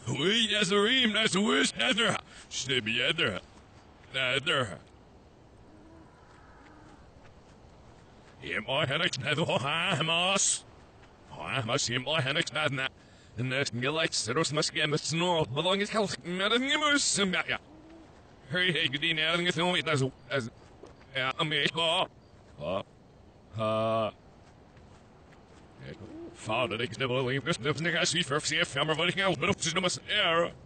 Wait, that's a ream, that's a wish, that's a Stibby, that's a my headaches, that's a Hamas. Hamas, my headaches, that's not. And there's me like Ceros must get the snore, the longest health, nothing moves, and yeah. Hey, good evening, I think it's only as I'm Father, ik snel alleen, dus ik zie voor CF, maar wat ik nou, maar op z'n nummer,